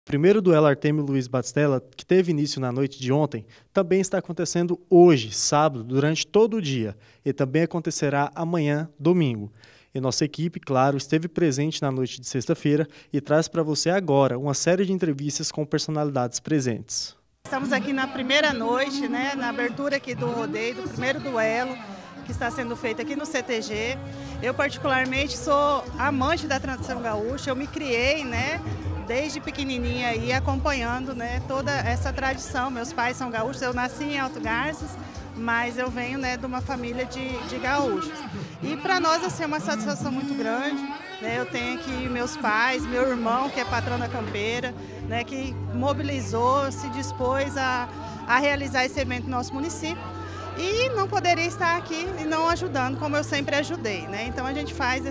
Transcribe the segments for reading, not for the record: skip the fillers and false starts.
O primeiro duelo Artemio Luiz Batistella, que teve início na noite de ontem, também está acontecendo hoje, sábado, durante todo o dia, e também acontecerá amanhã, domingo. E nossa equipe, claro, esteve presente na noite de sexta-feira e traz para você agora uma série de entrevistas com personalidades presentes. Estamos aqui na primeira noite, na abertura aqui do rodeio, do primeiro duelo que está sendo feito aqui no CTG. Eu particularmente sou amante da tradição gaúcha, eu me criei, desde pequenininha aí acompanhando, toda essa tradição. Meus pais são gaúchos, eu nasci em Alto Garças, mas eu venho, de uma família de gaúchos. E para nós assim, é uma satisfação muito grande, Eu tenho aqui meus pais, meu irmão, que é patrão da campeira, que mobilizou, se dispôs a realizar esse evento no nosso município. E não poderia estar aqui e não ajudando, como eu sempre ajudei, Então a gente faz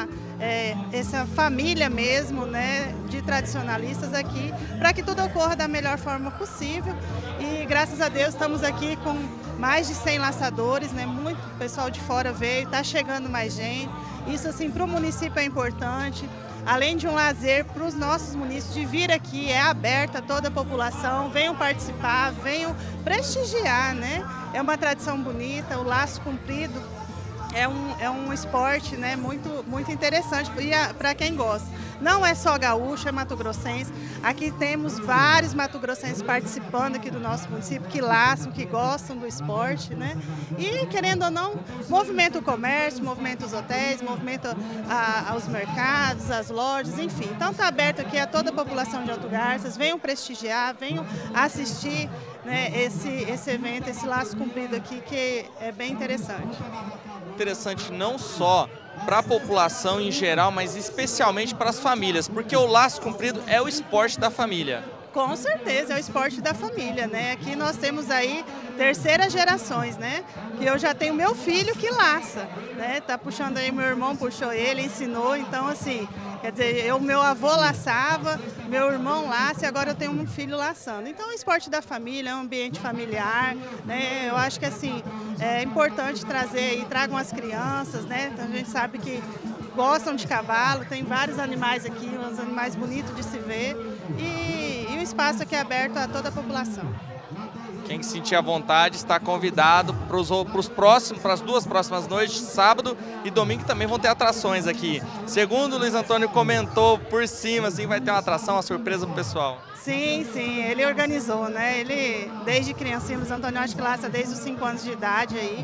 essa família mesmo, de tradicionalistas aqui, para que tudo ocorra da melhor forma possível. E graças a Deus estamos aqui com mais de 100 laçadores, muito pessoal de fora veio, está chegando mais gente. Isso assim para o município é importante. Além de um lazer para os nossos munícipes de vir aqui, é aberto a toda a população, venham participar, venham prestigiar, É uma tradição bonita, o laço comprido é um esporte, muito interessante para quem gosta. Não é só gaúcho, é mato-grossense. Aqui temos vários mato-grossenses participando aqui do nosso município, que laçam, que gostam do esporte, E, querendo ou não, movimenta o comércio, movimenta os hotéis, movimenta os mercados, as lojas, enfim. Então está aberto aqui a toda a população de Alto Garças, venham prestigiar, venham assistir esse evento, esse laço comprido aqui, que é bem interessante. Interessante não só para a população em geral, mas especialmente para as famílias, porque o laço comprido é o esporte da família. Com certeza, é o esporte da família, Aqui nós temos aí terceiras gerações, Que eu já tenho meu filho que laça, Tá puxando aí, meu irmão puxou ele, ensinou, então assim, quer dizer, meu avô laçava, meu irmão laça e agora eu tenho um filho laçando. Então é o esporte da família, é um ambiente familiar, Eu acho que assim, é importante trazer aí, tragam as crianças, Então a gente sabe que gostam de cavalo, tem vários animais aqui, uns animais bonitos de se ver e o espaço aqui é aberto a toda a população. Quem sentir à vontade está convidado para as duas próximas noites, sábado e domingo, também vão ter atrações aqui. Segundo o Luiz Antônio comentou por cima, assim, vai ter uma atração, uma surpresa para o pessoal. Sim, ele organizou, Ele, desde criancinha, Luiz Antônio, acho que laça desde os 5 anos de idade aí.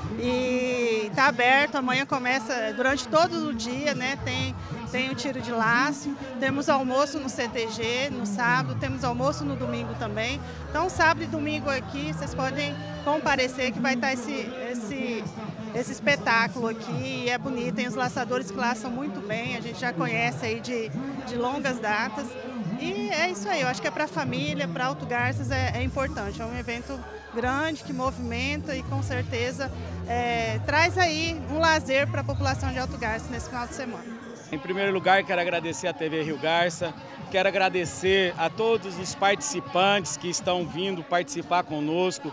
E está aberto, amanhã começa durante todo o dia, Tem o tiro de laço, temos almoço no CTG no sábado, temos almoço no domingo também. Então sábado e domingo aqui vocês podem comparecer que vai estar esse espetáculo aqui e é bonito, tem os laçadores que laçam muito bem, a gente já conhece aí de longas datas. E é isso aí, eu acho que é para a família, para Alto Garças é importante, é um evento grande que movimenta e com certeza traz aí um lazer para a população de Alto Garças nesse final de semana. Em primeiro lugar, quero agradecer à TV Rio Garça, quero agradecer a todos os participantes que estão vindo participar conosco.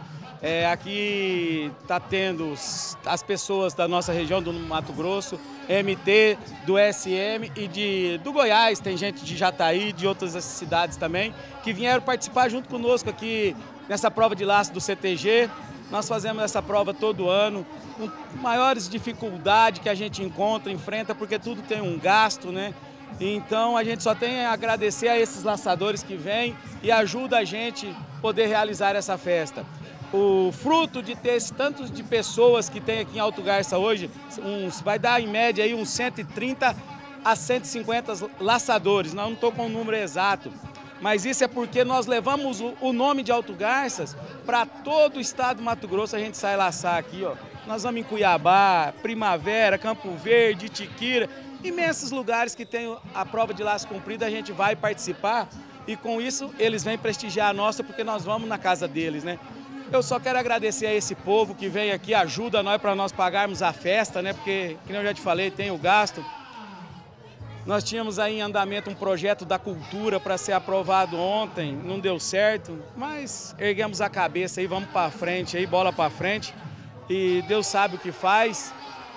Aqui está tendo as pessoas da nossa região, do Mato Grosso, MT, do SM e do Goiás, tem gente de Jataí, de outras cidades também, que vieram participar junto conosco aqui nessa prova de laço do CTG. Nós fazemos essa prova todo ano, com maiores dificuldades que a gente enfrenta, porque tudo tem um gasto, Então a gente só tem a agradecer a esses laçadores que vêm e ajudam a gente a poder realizar essa festa. O fruto de ter esse tanto de pessoas que tem aqui em Alto Garça hoje, vai dar em média aí uns 130 a 150 laçadores, não estou com o número exato. Mas isso é porque nós levamos o nome de Alto Garças para todo o estado do Mato Grosso, a gente sai laçar aqui, ó. Nós vamos em Cuiabá, Primavera, Campo Verde, Itiquira, imensos lugares que tem a prova de laço comprido, a gente vai participar e com isso eles vêm prestigiar a nossa porque nós vamos na casa deles, Eu só quero agradecer a esse povo que vem aqui, ajuda nós para nós pagarmos a festa, Porque, como eu já te falei, tem o gasto. Nós tínhamos aí em andamento um projeto da cultura para ser aprovado ontem, não deu certo, mas erguemos a cabeça aí, vamos para frente aí, bola para frente. E Deus sabe o que faz.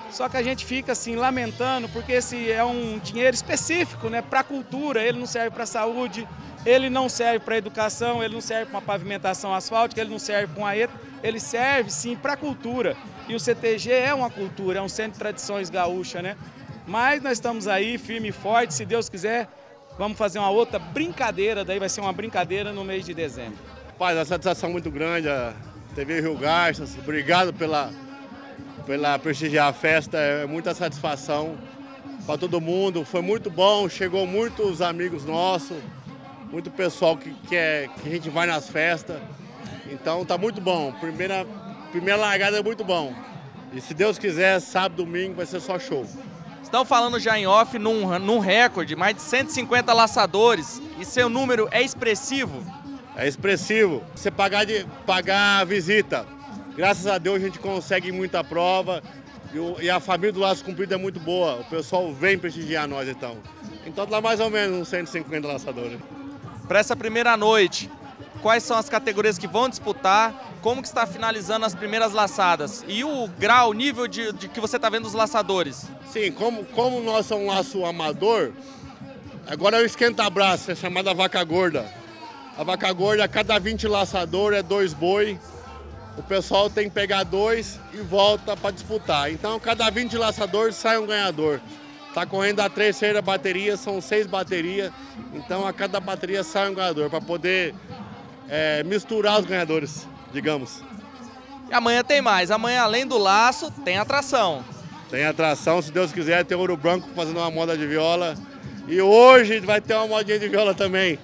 Só que a gente fica assim lamentando porque esse é um dinheiro específico, né, para a cultura, ele não serve para a saúde, ele não serve para a educação, ele não serve para uma pavimentação asfáltica, ele não serve para um aeto, ele serve sim para a cultura. E o CTG é uma cultura, é um centro de tradições gaúcha, né? Mas nós estamos aí firme e forte, se Deus quiser, vamos fazer uma outra brincadeira, daí vai ser uma brincadeira no mês de dezembro. Pai, uma satisfação muito grande, a TV Rio Garças, obrigado pela prestigiar a festa, é muita satisfação para todo mundo, foi muito bom, chegou muitos amigos nossos, muito pessoal que a gente vai nas festas, então tá muito bom, primeira largada é muito bom, e se Deus quiser, sábado, domingo vai ser só show. Estão falando já em off num recorde, mais de 150 laçadores, e seu número é expressivo? É expressivo, você pagar a visita. Graças a Deus a gente consegue muita prova e a família do Laço Comprido é muito boa. O pessoal vem prestigiar nós então. Então dá mais ou menos uns 150 laçadores. Para essa primeira noite, quais são as categorias que vão disputar? Como que está finalizando as primeiras laçadas? E o grau, o nível de que você está vendo os laçadores? Sim, como nós somos um laço amador, agora é o esquenta-braço, é chamada vaca gorda. A vaca gorda, a cada 20 laçadores é 2 boi. O pessoal tem que pegar 2 e volta para disputar. Então, cada 20 laçadores sai um ganhador. Está correndo a terceira bateria, são 6 baterias. Então, a cada bateria sai um ganhador, para poder misturar os ganhadores, digamos. E amanhã tem mais. Amanhã, além do laço, tem atração. Tem atração, se Deus quiser, tem Ouro Branco fazendo uma moda de viola. E hoje vai ter uma modinha de viola também.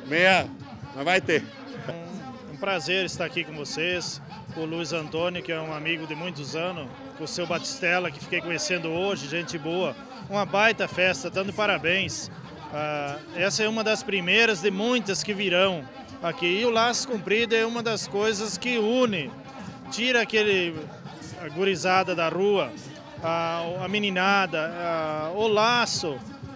Mas vai ter. Um prazer estar aqui com vocês. Com o Luiz Antônio, que é um amigo de muitos anos, com o seu Batistella, que fiquei conhecendo hoje, gente boa. Uma baita festa, dando parabéns. Essa é uma das primeiras de muitas que virão aqui. E o Laço Comprido é uma das coisas que une, tira a gurizada da rua, a meninada, o laço.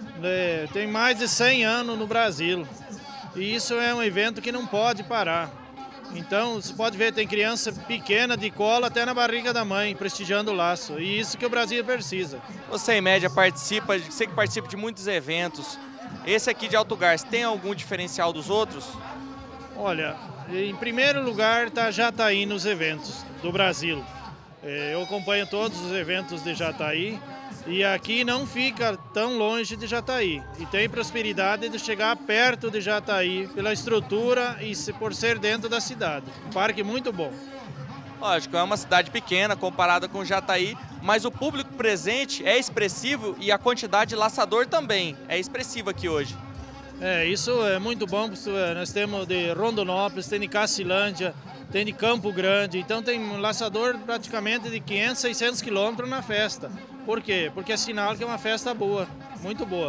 Tem mais de 100 anos no Brasil. E isso é um evento que não pode parar. Então, você pode ver, tem criança pequena de colo até na barriga da mãe, prestigiando o laço. E isso que o Brasil precisa. Você, em média, participa, sei que participa de muitos eventos. Esse aqui de Alto Garças tem algum diferencial dos outros? Olha, em primeiro lugar está Jataí nos eventos do Brasil. Eu acompanho todos os eventos de Jataí. E aqui não fica tão longe de Jataí. E tem prosperidade de chegar perto de Jataí pela estrutura e por ser dentro da cidade. Um parque muito bom. Lógico, é uma cidade pequena comparada com Jataí, mas o público presente é expressivo e a quantidade de laçador também é expressiva aqui hoje. Isso é muito bom. Nós temos de Rondonópolis, tem de Cacilândia, tem de Campo Grande. Então tem laçador praticamente de 500, 600 quilômetros na festa. Por quê? Porque é sinal que é uma festa boa, muito boa.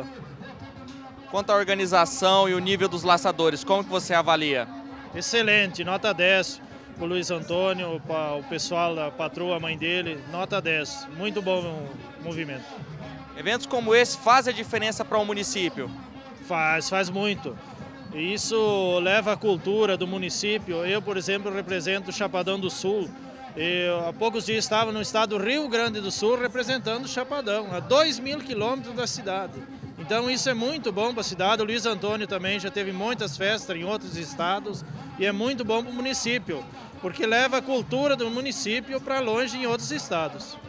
Quanto à organização e o nível dos laçadores, como que você avalia? Excelente, nota 10. O Luiz Antônio, o pessoal da patroa, a mãe dele, nota 10. Muito bom o movimento. Eventos como esse fazem a diferença para o município? Faz muito. E isso leva a cultura do município. Eu, por exemplo, represento o Chapadão do Sul. Há poucos dias estava no estado do Rio Grande do Sul representando o Chapadão, a 2.000 quilômetros da cidade. Então isso é muito bom para a cidade. O Luiz Antônio também já teve muitas festas em outros estados e é muito bom para o município, porque leva a cultura do município para longe em outros estados.